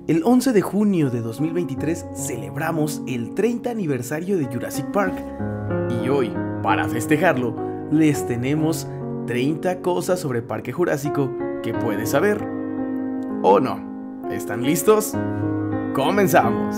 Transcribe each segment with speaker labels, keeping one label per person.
Speaker 1: El 11 de junio de 2023 celebramos el 30 aniversario de Jurassic Park y hoy, para festejarlo, les tenemos 30 cosas sobre Parque Jurásico que puedes saber o no. ¿Están listos? ¡Comenzamos!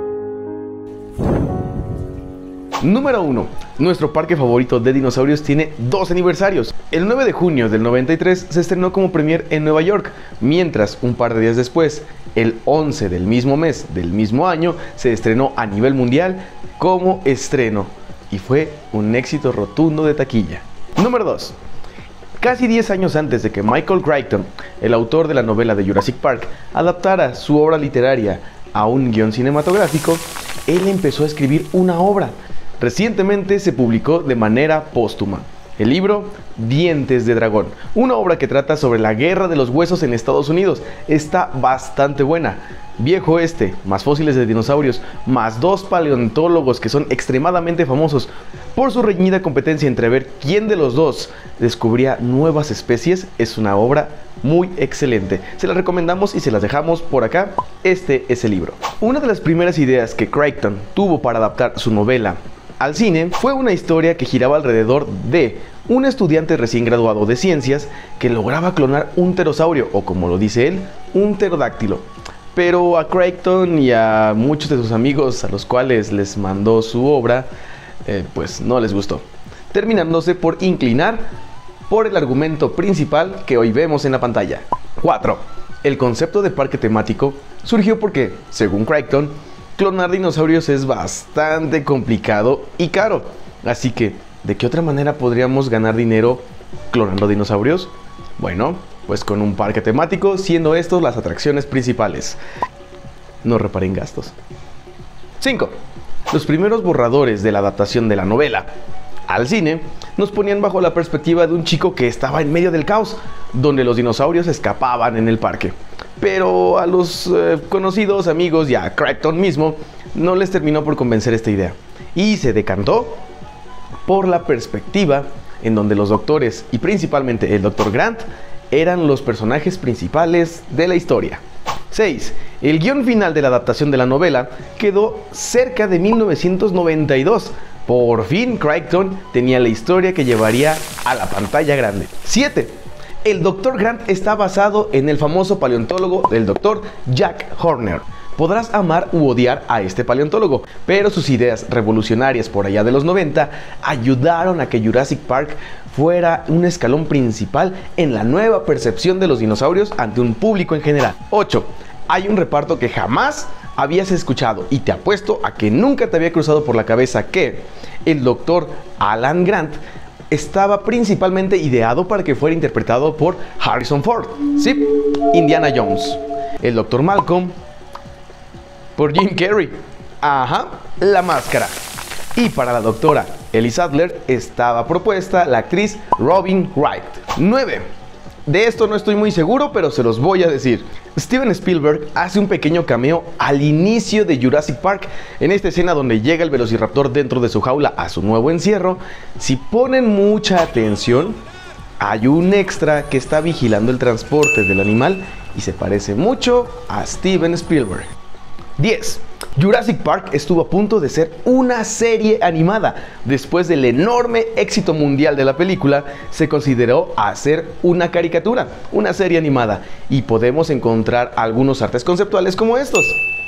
Speaker 1: Número 1. Nuestro parque favorito de dinosaurios tiene 2 aniversarios. El 9 de junio del 93 se estrenó como premier en Nueva York, mientras un par de días después, el 11 del mismo mes del mismo año, se estrenó a nivel mundial como estreno y fue un éxito rotundo de taquilla. Número 2. Casi 10 años antes de que Michael Crichton, el autor de la novela de Jurassic Park, adaptara su obra literaria a un guión cinematográfico, él empezó a escribir una obra. Recientemente se publicó de manera póstuma el libro Dientes de Dragón, una obra que trata sobre la guerra de los huesos en Estados Unidos. Está bastante buena. Viejo Oeste, más fósiles de dinosaurios, más 2 paleontólogos que son extremadamente famosos por su reñida competencia entre ver quién de los dos descubría nuevas especies, es una obra muy excelente. Se la recomendamos y se las dejamos por acá. Este es el libro. Una de las primeras ideas que Crichton tuvo para adaptar su novela al cine fue una historia que giraba alrededor de un estudiante recién graduado de ciencias que lograba clonar un pterosaurio, o como lo dice él, un pterodáctilo. Pero a Crichton y a muchos de sus amigos a los cuales les mandó su obra, pues no les gustó, terminándose por inclinar por el argumento principal que hoy vemos en la pantalla. 4. El concepto de parque temático surgió porque, según Crichton, clonar dinosaurios es bastante complicado y caro. Así que, ¿de qué otra manera podríamos ganar dinero clonando dinosaurios? Bueno, pues con un parque temático, siendo estos las atracciones principales. No reparen gastos. 5. Los primeros borradores de la adaptación de la novela al cine nos ponían bajo la perspectiva de un chico que estaba en medio del caos, donde los dinosaurios escapaban en el parque. Pero a los conocidos amigos y a Crichton mismo no les terminó por convencer esta idea, y se decantó por la perspectiva en donde los doctores, y principalmente el Dr. Grant, eran los personajes principales de la historia. 6. El guión final de la adaptación de la novela quedó cerca de 1992. Por fin Crichton tenía la historia que llevaría a la pantalla grande. 7. El Dr. Grant está basado en el famoso paleontólogo del Dr. Jack Horner. Podrás amar u odiar a este paleontólogo, pero sus ideas revolucionarias por allá de los 90 ayudaron a que Jurassic Park fuera un escalón principal en la nueva percepción de los dinosaurios ante un público en general. 8. Hay un reparto que jamás habías escuchado y te apuesto a que nunca te había cruzado por la cabeza que el Dr. Alan Grant estaba principalmente ideado para que fuera interpretado por Harrison Ford. Sí, Indiana Jones. El Dr. Malcolm por Jim Carrey. Ajá, La Máscara. Y para la doctora Ellie Sattler estaba propuesta la actriz Robin Wright. 9. De esto no estoy muy seguro, pero se los voy a decir. Steven Spielberg hace un pequeño cameo al inicio de Jurassic Park. En esta escena donde llega el velociraptor dentro de su jaula a su nuevo encierro, si ponen mucha atención, hay un extra que está vigilando el transporte del animal y se parece mucho a Steven Spielberg. 10. Jurassic Park estuvo a punto de ser una serie animada. Después del enorme éxito mundial de la película, se consideró hacer una caricatura, una serie animada, y podemos encontrar algunos artes conceptuales como estos.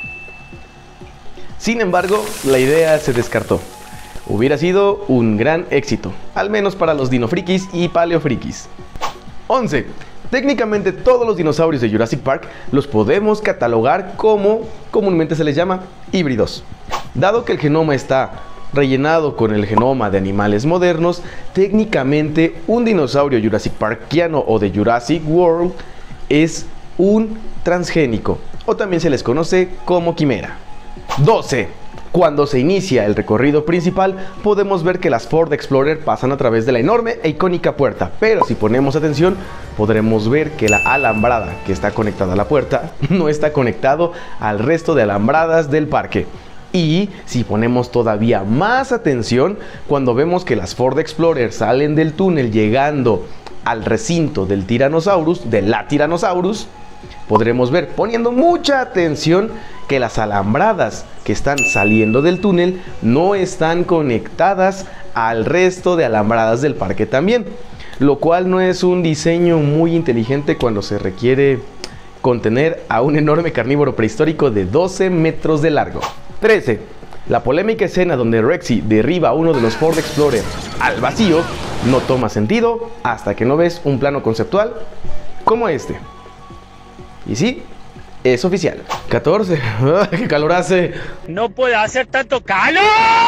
Speaker 1: Sin embargo, la idea se descartó. Hubiera sido un gran éxito, al menos para los dinofrikis y paleofrikis. 11. Técnicamente todos los dinosaurios de Jurassic Park los podemos catalogar como, comúnmente se les llama, híbridos. Dado que el genoma está rellenado con el genoma de animales modernos, técnicamente un dinosaurio Jurassic Parkiano o de Jurassic World es un transgénico, o también se les conoce como quimera. 12. Cuando se inicia el recorrido principal, podemos ver que las Ford Explorer pasan a través de la enorme e icónica puerta, pero si ponemos atención, podremos ver que la alambrada que está conectada a la puerta no está conectado al resto de alambradas del parque. Y si ponemos todavía más atención, cuando vemos que las Ford Explorer salen del túnel llegando al recinto del Tyrannosaurus, de la Tyrannosaurus, podremos ver, poniendo mucha atención, que las alambradas que están saliendo del túnel no están conectadas al resto de alambradas del parque también, lo cual no es un diseño muy inteligente cuando se requiere contener a un enorme carnívoro prehistórico de 12 metros de largo. 13. La polémica escena donde Rexy derriba a uno de los Ford Explorer al vacío no toma sentido hasta que no ves un plano conceptual como este. Y sí, es oficial. 14. ¡Qué calor hace!
Speaker 2: ¡No puede hacer tanto calor!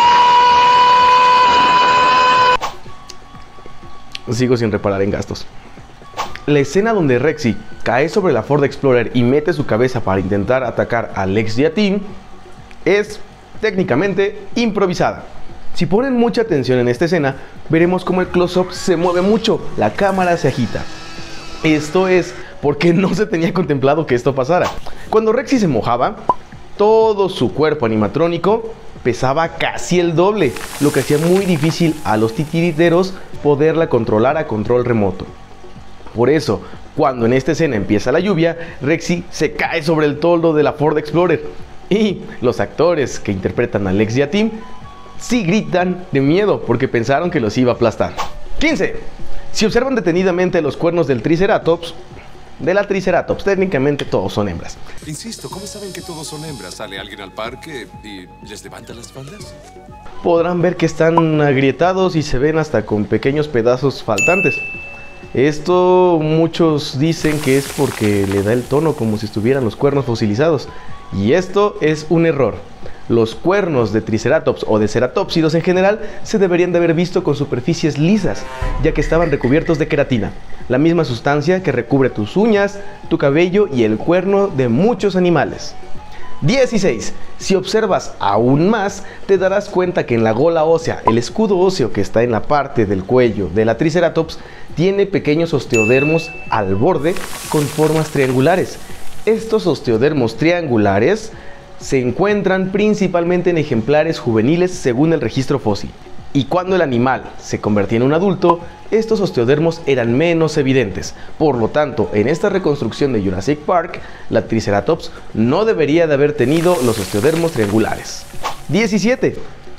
Speaker 1: Sigo sin reparar en gastos. La escena donde Rexy cae sobre la Ford Explorer y mete su cabeza para intentar atacar a Lex y a Tim es técnicamente improvisada. Si ponen mucha atención en esta escena, veremos cómo el close-up se mueve mucho, la cámara se agita. Esto es porque no se tenía contemplado que esto pasara. Cuando Rexy se mojaba, todo su cuerpo animatrónico pesaba casi el doble, lo que hacía muy difícil a los titiriteros poderla controlar a control remoto. Por eso, cuando en esta escena empieza la lluvia, Rexy se cae sobre el toldo de la Ford Explorer y los actores que interpretan a Lex y a Tim sí gritan de miedo porque pensaron que los iba a aplastar. 15. Si observan detenidamente los cuernos del Triceratops, técnicamente todos son hembras.
Speaker 3: Insisto, ¿cómo saben que todos son hembras? ¿Sale alguien al parque y les levanta las faldas?
Speaker 1: Podrán ver que están agrietados y se ven hasta con pequeños pedazos faltantes. Esto muchos dicen que es porque le da el tono como si estuvieran los cuernos fosilizados. Y esto es un error. Los cuernos de Triceratops o de ceratópsidos en general se deberían de haber visto con superficies lisas, ya que estaban recubiertos de queratina, la misma sustancia que recubre tus uñas, tu cabello y el cuerno de muchos animales. 16. Si observas aún más, te darás cuenta que en la gola ósea, el escudo óseo que está en la parte del cuello de la Triceratops, tiene pequeños osteodermos al borde con formas triangulares. Estos osteodermos triangulares se encuentran principalmente en ejemplares juveniles según el registro fósil. Y cuando el animal se convertía en un adulto, estos osteodermos eran menos evidentes. Por lo tanto, en esta reconstrucción de Jurassic Park, la Triceratops no debería de haber tenido los osteodermos triangulares. 17.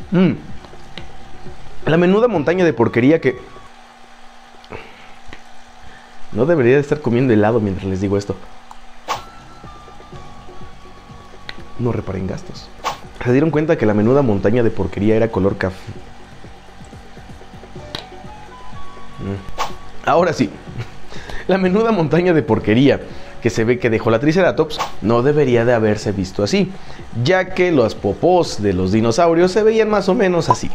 Speaker 1: La menuda montaña de porquería que... No debería de estar comiendo helado mientras les digo esto. No reparen gastos. ¿Se dieron cuenta que la menuda montaña de porquería era color café? Ahora sí, la menuda montaña de porquería que se ve que dejó la Triceratops no debería de haberse visto así, ya que los popós de los dinosaurios se veían más o menos así.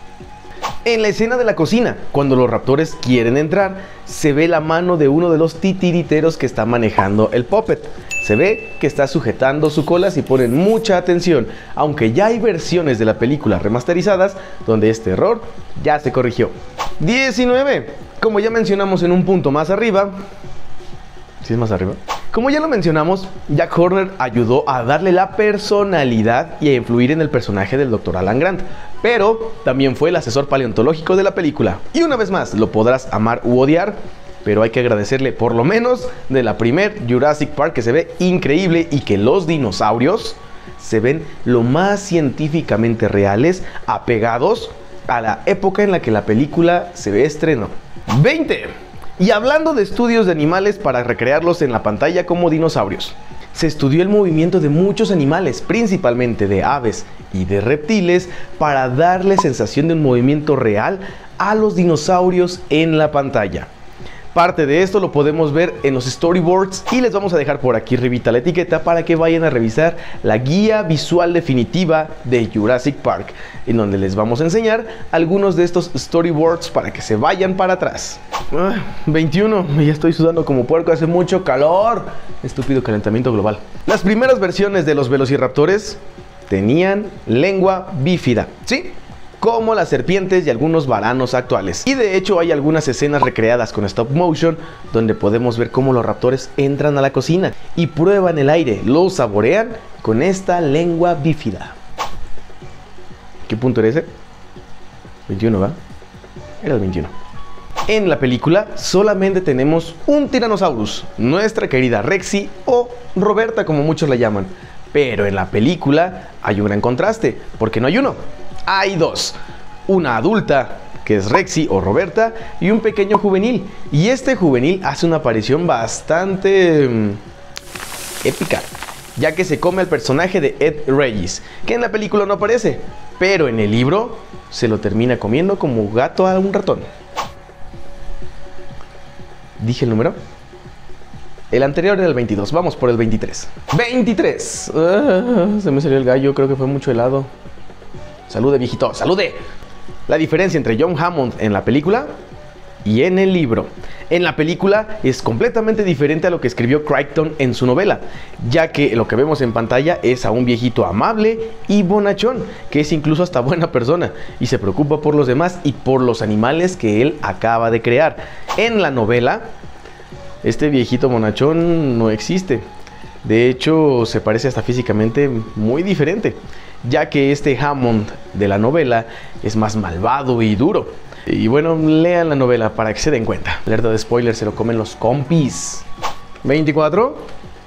Speaker 1: En la escena de la cocina, cuando los raptores quieren entrar, se ve la mano de uno de los titiriteros que está manejando el puppet. Se ve que está sujetando su cola si ponen mucha atención, aunque ya hay versiones de la película remasterizadas donde este error ya se corrigió. 19. Como ya mencionamos en un punto más arriba... ¿Sí es más arriba? Como ya lo mencionamos, Jack Horner ayudó a darle la personalidad y a influir en el personaje del Dr. Alan Grant, pero también fue el asesor paleontológico de la película. Y una vez más, lo podrás amar u odiar, pero hay que agradecerle por lo menos de la primer Jurassic Park, que se ve increíble y que los dinosaurios se ven lo más científicamente reales, apegados a la época en la que la película se estrenó. 20. Y hablando de estudios de animales para recrearlos en la pantalla como dinosaurios, se estudió el movimiento de muchos animales, principalmente de aves y de reptiles, para darle sensación de un movimiento real a los dinosaurios en la pantalla. Parte de esto lo podemos ver en los storyboards y les vamos a dejar por aquí arribita la etiqueta para que vayan a revisar la guía visual definitiva de Jurassic Park, en donde les vamos a enseñar algunos de estos storyboards para que se vayan para atrás. 21, ya estoy sudando como puerco, hace mucho calor. Estúpido calentamiento global. Las primeras versiones de los velociraptores tenían lengua bífida, ¿sí? Como las serpientes y algunos varanos actuales. Y de hecho hay algunas escenas recreadas con stop motion donde podemos ver cómo los raptores entran a la cocina y prueban el aire, lo saborean con esta lengua bífida. ¿Qué punto era ese? 21, ¿va? Era el 21. En la película solamente tenemos un Tyrannosaurus, nuestra querida Rexy o Roberta como muchos la llaman. Pero en la película hay un gran contraste, porque no hay uno, hay dos. Una adulta, que es Rexy o Roberta, y un pequeño juvenil. Y este juvenil hace una aparición bastante épica, ya que se come al personaje de Ed Regis, que en la película no aparece, pero en el libro se lo termina comiendo como gato a un ratón. ¿Dije el número? El anterior era el 22, vamos por el 23. ¡23! Se me salió el gallo, creo que fue mucho helado. ¡Salude, viejito! ¡Salude! La diferencia entre John Hammond en la película y en el libro. En la película es completamente diferente a lo que escribió Crichton en su novela, ya que lo que vemos en pantalla es a un viejito amable y bonachón, que es incluso hasta buena persona, y se preocupa por los demás y por los animales que él acaba de crear. En la novela, este viejito bonachón no existe. De hecho, se parece hasta físicamente muy diferente, ya que este Hammond de la novela es más malvado y duro. Y bueno, lean la novela para que se den cuenta. Alerta de spoiler, se lo comen los compis. 24.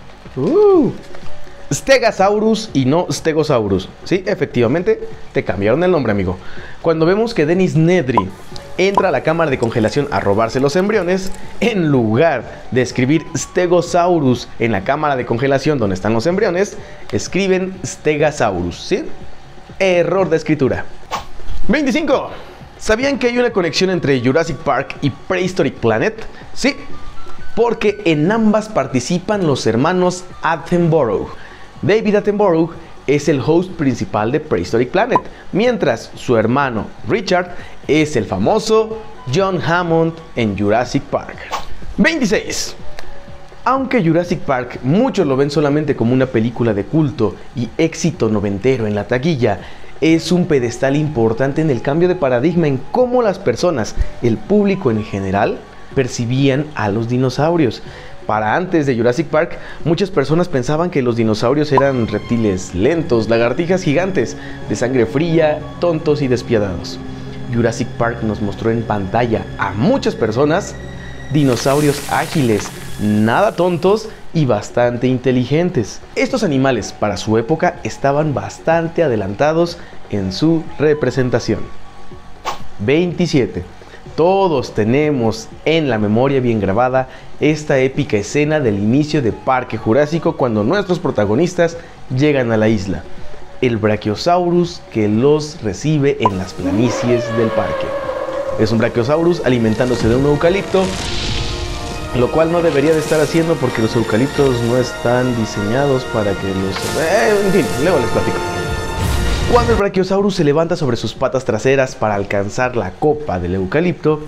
Speaker 1: Stegosaurus y no Stegosaurus. Sí, efectivamente, te cambiaron el nombre, amigo. Cuando vemos que Dennis Nedry entra a la cámara de congelación a robarse los embriones, en lugar de escribir Stegosaurus en la cámara de congelación donde están los embriones, escriben Stegosaurus, ¿sí? Error de escritura. 25. ¿Sabían que hay una conexión entre Jurassic Park y Prehistoric Planet? Sí, porque en ambas participan los hermanos Attenborough. David Attenborough es el host principal de Prehistoric Planet, mientras su hermano Richard es el famoso John Hammond en Jurassic Park. 26. Aunque Jurassic Park muchos lo ven solamente como una película de culto y éxito noventero en la taquilla, es un pedestal importante en el cambio de paradigma en cómo las personas, el público en general, percibían a los dinosaurios. Para antes de Jurassic Park, muchas personas pensaban que los dinosaurios eran reptiles lentos, lagartijas gigantes, de sangre fría, tontos y despiadados. Jurassic Park nos mostró en pantalla a muchas personas dinosaurios ágiles, nada tontos y bastante inteligentes. Estos animales para su época estaban bastante adelantados en su representación. 27. Todos tenemos en la memoria bien grabada esta épica escena del inicio de Parque Jurásico cuando nuestros protagonistas llegan a la isla. El Brachiosaurus que los recibe en las planicies del parque. Es un Brachiosaurus alimentándose de un eucalipto, lo cual no debería de estar haciendo porque los eucaliptos no están diseñados para que los... en fin, luego les platico. Cuando el Brachiosaurus se levanta sobre sus patas traseras para alcanzar la copa del eucalipto,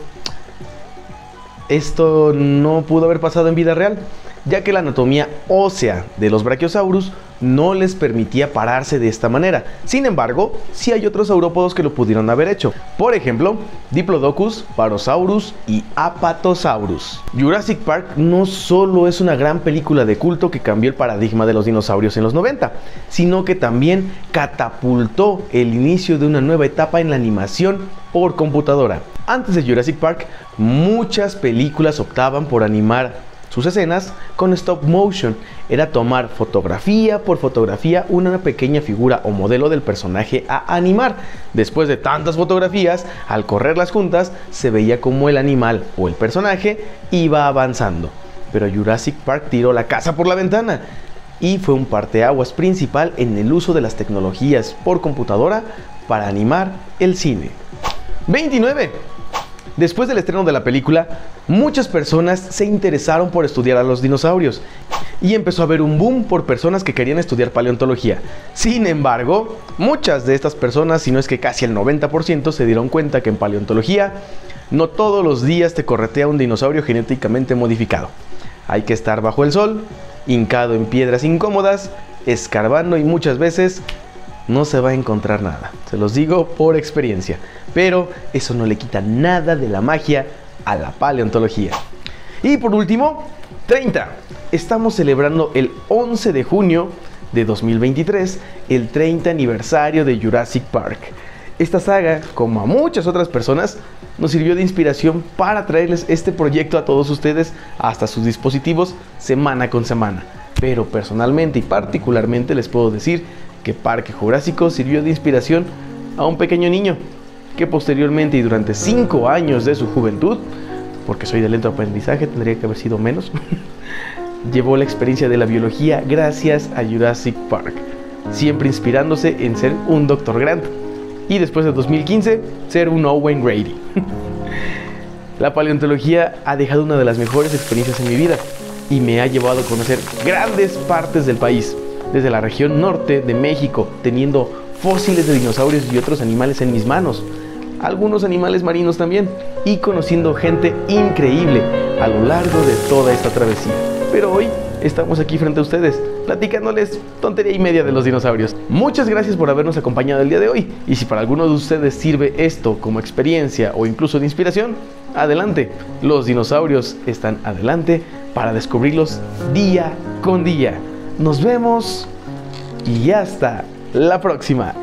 Speaker 1: esto no pudo haber pasado en vida real, ya que la anatomía ósea de los Brachiosaurus no les permitía pararse de esta manera. Sin embargo, sí hay otros saurópodos que lo pudieron haber hecho. Por ejemplo, Diplodocus, Parasaurus y Apatosaurus. Jurassic Park no solo es una gran película de culto que cambió el paradigma de los dinosaurios en los 90, sino que también catapultó el inicio de una nueva etapa en la animación por computadora. Antes de Jurassic Park, muchas películas optaban por animar sus escenas con stop motion. Era tomar fotografía por fotografía una pequeña figura o modelo del personaje a animar. Después de tantas fotografías, al correrlas juntas, se veía como el animal o el personaje iba avanzando. Pero Jurassic Park tiró la casa por la ventana y fue un parteaguas principal en el uso de las tecnologías por computadora para animar el cine. 29. Después del estreno de la película, muchas personas se interesaron por estudiar a los dinosaurios y empezó a haber un boom por personas que querían estudiar paleontología. Sin embargo, muchas de estas personas, si no es que casi el 90%, se dieron cuenta que en paleontología no todos los días te corretea un dinosaurio genéticamente modificado. Hay que estar bajo el sol, hincado en piedras incómodas, escarbando y muchas veces no se va a encontrar nada. Se los digo por experiencia. Pero eso no le quita nada de la magia a la paleontología. Y por último, 30. Estamos celebrando el 11 de junio de 2023 el 30 aniversario de Jurassic Park. Esta saga, como a muchas otras personas, nos sirvió de inspiración para traerles este proyecto a todos ustedes hasta sus dispositivos semana con semana. Pero personalmente y particularmente les puedo decir que Parque Jurásico sirvió de inspiración a un pequeño niño que posteriormente y durante 5 años de su juventud, porque soy de lento aprendizaje, tendría que haber sido menos, llevó la experiencia de la biología gracias a Jurassic Park, siempre inspirándose en ser un Dr. Grant y después de 2015 ser un Owen Grady. La paleontología ha dejado una de las mejores experiencias en mi vida y me ha llevado a conocer grandes partes del país, desde la región norte de México, teniendo fósiles de dinosaurios y otros animales en mis manos, algunos animales marinos también, y conociendo gente increíble a lo largo de toda esta travesía. Pero hoy estamos aquí frente a ustedes, platicándoles tontería y media de los dinosaurios. Muchas gracias por habernos acompañado el día de hoy, y si para alguno de ustedes sirve esto como experiencia o incluso de inspiración, adelante, los dinosaurios están adelante para descubrirlos día con día. Nos vemos y hasta la próxima.